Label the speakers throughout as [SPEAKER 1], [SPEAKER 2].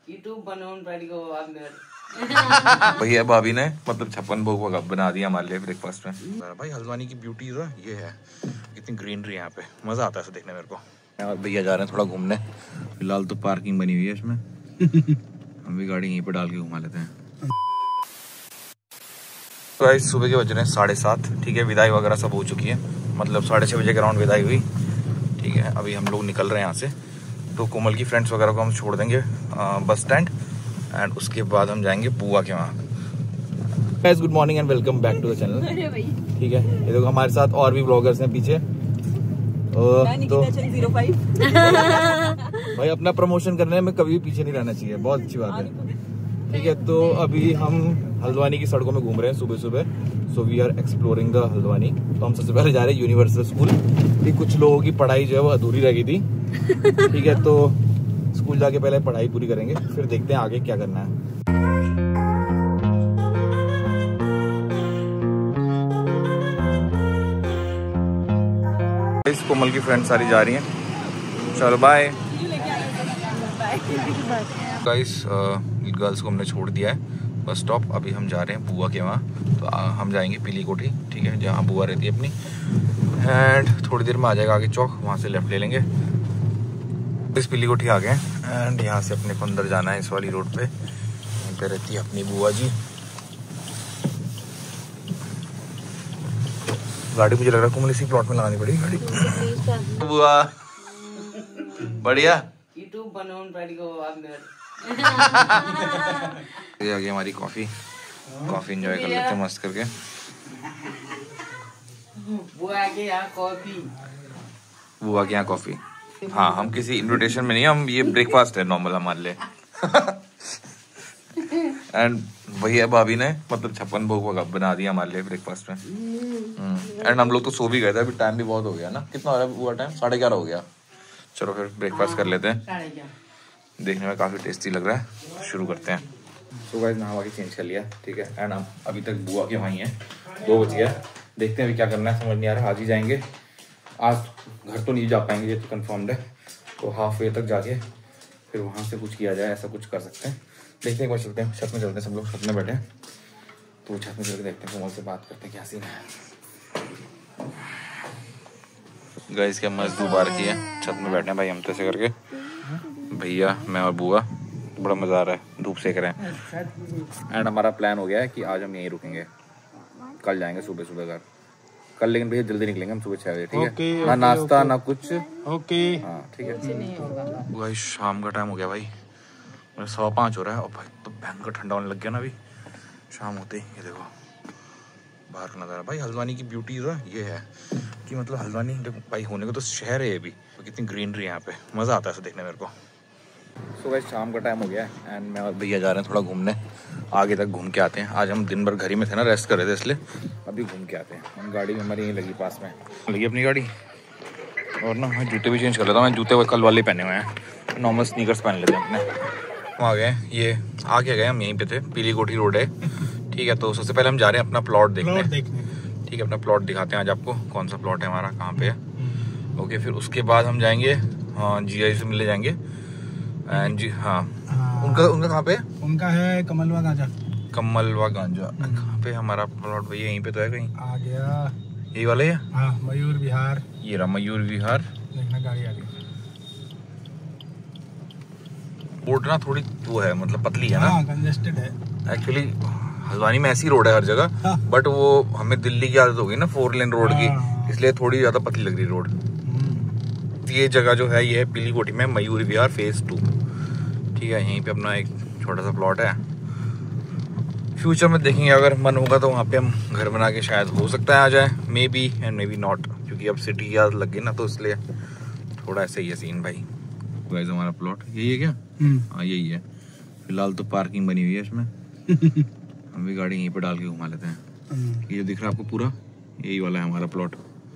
[SPEAKER 1] YouTube बनाऊं को
[SPEAKER 2] भैया भाभी ने मतलब 56 भोग बना दिया हमारे लिए ब्रेकफास्ट में। भाई हल्द्वानी की ब्यूटी जो ये है, कितनी ग्रीनरी यहाँ पे, मजा आता है इसे देखने मेरे को। और भैया जा रहे हैं थोड़ा घूमने, फिलहाल तो पार्किंग बनी हुई है इसमें हम भी गाड़ी यहीं पे डाल के घुमा लेते हैं। तो आज सुबह के बज रहे हैं 7:30, ठीक है। विदाई वगैरह सब हो चुकी है, मतलब 6:30 बजे के अराउंड विदाई हुई, ठीक है। अभी हम लोग निकल रहे हैं यहाँ से, तो कोमल की फ्रेंड्स वगैरह को हम छोड़ देंगे बस स्टैंड, एंड उसके बाद हम जाएंगे बुआ के वहाँ। Guys good morning and welcome back to the channel, ठीक है। ये देखो हमारे साथ और भी ब्लॉगर्स हैं पीछे, तो
[SPEAKER 3] 05
[SPEAKER 2] भाई अपना प्रमोशन करने में कभी भी पीछे नहीं रहना चाहिए, बहुत अच्छी बात है, ठीक है। तो अभी हम हल्द्वानी की सड़कों में घूम रहे हैं सुबह सुबह, so we are exploring the Haldwani. तो हम सबसे पहले जा रहे हैं यूनिवर्सल स्कूल, ठीक। कुछ लोगों की पढ़ाई जो है वो अधूरी रह गई थी, ठीक है। तो स्कूल जाके पहले पढ़ाई पूरी करेंगे, फिर देखते हैं आगे क्या करना है। इस कोमल की फ्रेंड सारी जा रही हैं, चलो बाय गाइस। गर्ल्स को हमने छोड़ दिया है बस स्टॉप, अभी हम जा रहे हैं बुआ के वहाँ। तो हम जाएंगे पीली कोठी, ठीक है, जहाँ बुआ रहती है अपनी, एंड थोड़ी देर में आ जाएगा आगे चौक, वहाँ से लेफ्ट ले लेंगे। इस पीली कोठी आ गए एंड यहाँ से अपने को अंदर जाना है इस वाली रोड पे, यहीं पे रहती है अपनी बुआ जी। गाड़ी मुझे लग रहा है कोमल इसी प्लॉट में लगानी पड़ेगी गाड़ी। बुआ बढ़िया
[SPEAKER 1] यूट्यूब बनाऊं को
[SPEAKER 2] ये आ गई हमारी कॉफी एंजॉय कर लेते हैं मस्त करके।
[SPEAKER 1] बुआ के यहाँ
[SPEAKER 2] कॉफी, हाँ हम किसी इनविटेशन में नहीं, हम ये ब्रेकफास्ट है नॉर्मल हमारे लिए। एंड भैया भाभी ने मतलब 56 भोग बना दिया हमारे लिए ब्रेकफास्ट में। एंड हम लोग तो सो भी गए थे, अभी टाइम भी बहुत हो गया ना, कितना हो रहा है बुआ टाइम? 11:30 हो गया। चलो फिर ब्रेकफास्ट कर लेते हैं, देखने में काफी टेस्टी लग रहा है, शुरू करते हैं। सो गाइस नहा के चेंज कर लिया, ठीक है। एंड हम अभी तक बुआ के वहीं हैं, 2 बज गया, देखते हैं अभी क्या करना है, समझ नहीं आ रहा। आज ही जाएंगे, आज घर तो नहीं जा पाएंगे ये तो कंफर्म्ड है, तो हाफ वे तक जाके फिर वहाँ से कुछ किया जाए, ऐसा कुछ कर सकते हैं। देखते हैं एक बार, चलते हैं छत में, चलते हैं, सब लोग छत में बैठे हैं, तो छत में चल के देखते हैं, कोमल से बात करते हैं क्या सीन है। गाइस क्या मस्त धूप आ रखी है, छत में बैठे हैं भाई हम तो ऐसे करके, भैया मैं और बुआ, बड़ा मजा आ रहा है, धूप सेक रहे हैं। एंड हमारा प्लान हो गया है कि आज हम यहीं रुकेंगे, कल जाएंगे सुबह सुबह घर कल, लेकिन भैया जल्दी निकलेंगे हम सुबह 6 बजे, ठीक है। ना नाश्ता ना कुछ, ओके हाँ ठीक है। गाइस शाम का टाइम हो गया भाई, 5:15 हो रहा है, और भाई तो भयंकर ठंडा होने लग गया ना अभी शाम होते ही। ये देखो बाहर का नज़ारा, भाई हल्द्वानी की ब्यूटी जो है ये है कि मतलब हल्द्वानी भाई होने को तो शहर है ये भी, तो कितनी ग्रीनरी है यहाँ पे, मज़ा आता है इसे देखने मेरे को। सो गाइस शाम का टाइम हो गया है एंड मैं और भैया जा रहे हैं थोड़ा घूमने, आगे तक घूम के आते हैं। आज हम दिन भर घर ही में थे ना, रेस्ट कर रहे थे, इसलिए अभी घूम के आते हैं। हम गाड़ी में हमारी यहीं लगी, पास में लगी अपनी गाड़ी। और ना मैं जूते भी चेंज कर लेता हूँ, मैं जूते कल वाले पहने हुए हैं, नॉर्मल स्नीकर्स पहन लेते हैं अपने। हम आ गए, ये आगे गए हम, यहीं पे थे, पीली कोठी रोड है, ठीक है। तो सबसे पहले हम जा रहे हैं अपना प्लॉट देखने, ठीक है। अपना प्लॉट दिखाते हैं आज आपको, कौन सा प्लॉट है हमारा, कहाँ पे है, ओके। फिर उसके बाद हम जाएंगे, हाँ GI से मिलने जाएंगे। एंड जी हाँ उनका कहाँ पे है?
[SPEAKER 4] उनका है कमलवा गांजा।
[SPEAKER 2] कहाँ पे हमारा प्लॉट भैया? यहीं पे तो है कहीं
[SPEAKER 4] आ गया,
[SPEAKER 2] यही वाला है।
[SPEAKER 4] हाँ मयूर विहार,
[SPEAKER 2] ये रहा मयूर विहार,
[SPEAKER 4] देखना गाड़ी आ गई।
[SPEAKER 2] रोड ना थोड़ी वो है, मतलब पतली है ना,
[SPEAKER 4] कंजेस्टेड है
[SPEAKER 2] एक्चुअली। हल्द्वानी में ऐसी रोड है हर जगह, बट वो हमें दिल्ली की आदत हो गई ना 4 लेन रोड की, इसलिए थोड़ी ज्यादा पतली लग रही रोड। ये जगह जो है ये है पीली कोठी में, मयूर विहार फेज 2, ठीक है। यहीं पे अपना एक छोटा सा प्लॉट है, फ्यूचर में देखेंगे, अगर मन होगा तो वहाँ पे हम घर बना के शायद हो सकता है आ जाए, maybe and maybe not, क्योंकि अब सिटी की आदत लग गई ना, तो इसलिए थोड़ा ऐसे ही है सीन भाई। गाइस हमारा प्लॉट यही है क्या? हाँ यही है, फिलहाल तो पार्किंग बनी हुई है इसमें। हम भी गाड़ी यहीं पे डाल के घुमा लेते हैं। ये दिख रहा है आपको पूरा, यही वाला है हमारा प्लॉट।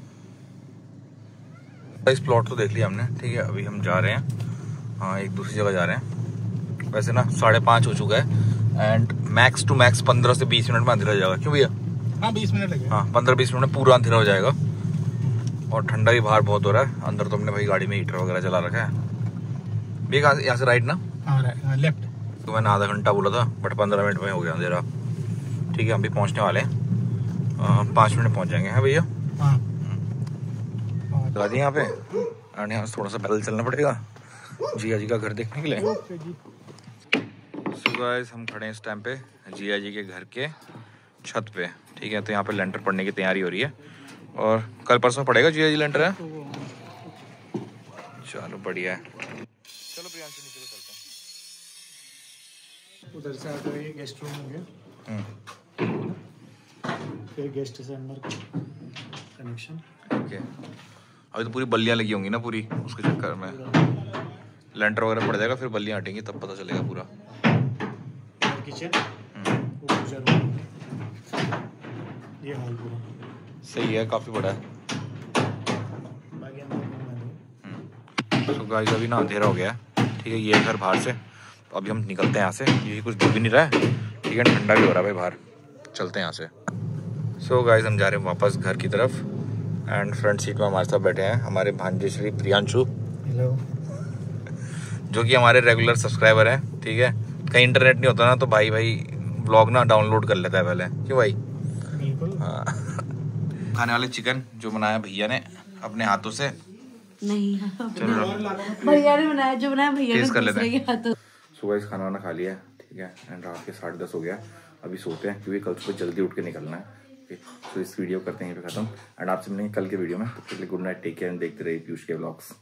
[SPEAKER 2] इस प्लॉट तो देख लिया हमने, ठीक है। अभी हम जा रहे हैं, हाँ एक दूसरी जगह जा रहे हैं। वैसे ना 5:30 हो चुका है एंड मैक्स टू मैक्स 15 से 20 मिनट में अंधेरा हो जाएगा। क्यों भैया?
[SPEAKER 4] हाँ 20 मिनट लगे।
[SPEAKER 2] हाँ 15-20 मिनट में पूरा अंधेरा हो जाएगा, और ठंडा भी बाहर बहुत हो रहा है। अंदर तो हमने भाई गाड़ी में हीटर वगैरह चला रखा है। भैया यहाँ से राइट ना?
[SPEAKER 4] हाँ लेफ्ट
[SPEAKER 2] इसको मैंने आधा घंटा बोला था बट 15 मिनट में हो गया अंधेरा। ठीक है, हम भी पहुंचने वाले हैं, 5 मिनट पहुंच जाएंगे। हैं भैया?
[SPEAKER 4] हाँ
[SPEAKER 2] लगा दी यहाँ पे, एंड यहाँ से थोड़ा सा पैदल चलना पड़ेगा जिया जी का घर देखने के लिए। सो गाइस, हम खड़े हैं इस टाइम पे जिया जी के घर के छत पे। ठीक है, तो यहाँ पे लेंटर पड़ने की तैयारी हो रही है और कल परसों पड़ेगा जिया जी लेंटर है। चलो बढ़िया है, चलो प्रियांशु नीचे को चलते हैं।
[SPEAKER 4] उधर से आकर ये गेस्ट रूम हो गया, फिर गेस्ट से अंदर कनेक्शन।
[SPEAKER 2] ओके, अभी तो पूरी बल्लियाँ लगी होंगी ना पूरी, उसके चक्कर में लेंटर वगैरह पड़ जाएगा, फिर बल्लियाँ हटेंगी तब पता चलेगा पूरा।
[SPEAKER 4] किचन, पूजा रूम, ये हॉल पूरा
[SPEAKER 2] सही है, काफ़ी बड़ा है।
[SPEAKER 4] बाकी अंदर
[SPEAKER 2] तो गाइस अभी ना अंधेरा हो गया है। ठीक है, ये है घर बाहर से, तो अभी हम निकलते हैं यहाँ से। ये कुछ दिख भी नहीं रहा है, ठीक है, ठंडा भी हो रहा है भाई बाहर, चलते हैं यहाँ से। सो गाइस, हम जा रहे हैं वापस घर की तरफ एंड फ्रंट सीट में हमारे साथ बैठे हैं हमारे भांजे श्री प्रियांशु,
[SPEAKER 4] हेलो,
[SPEAKER 2] जो कि हमारे रेगुलर सब्सक्राइबर हैं। ठीक है, कहीं इंटरनेट नहीं होता ना तो भाई व्लॉग ना डाउनलोड कर लेता है पहले, क्यों भाई?
[SPEAKER 4] बिल्कुल।
[SPEAKER 2] हाँ। खाने वाले चिकन जो बनाया भैया ने अपने हाथों से,
[SPEAKER 3] नहीं
[SPEAKER 2] चलो
[SPEAKER 3] भैया ने बनाया, जो बनाया भैया ने
[SPEAKER 2] टेस्ट कर लेते
[SPEAKER 3] दूसरे
[SPEAKER 2] हैं।
[SPEAKER 3] के हाथों।
[SPEAKER 2] सुबह इस खाना वाना खा लिया है, ठीक है, एंड रात के 10:30 हो गया। अभी सोते हैं क्योंकि कल सुबह जल्दी उठ के निकलना है। तो इस वीडियो करते हैं खत्म एंड आपसे मिलेंगे कल के वीडियो में। तब तक के लिए good night, take care and देखते रहिए पीयूष के व्लॉग्स।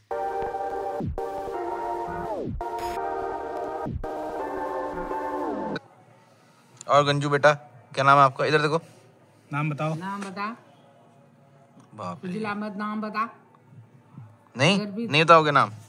[SPEAKER 2] और गंजू बेटा, क्या नाम है आपका? इधर देखो,
[SPEAKER 4] नाम बताओ।
[SPEAKER 1] नाम बता,
[SPEAKER 2] बाप रे।
[SPEAKER 1] जिला मत नाम बता।
[SPEAKER 2] नहीं बताओगे नाम?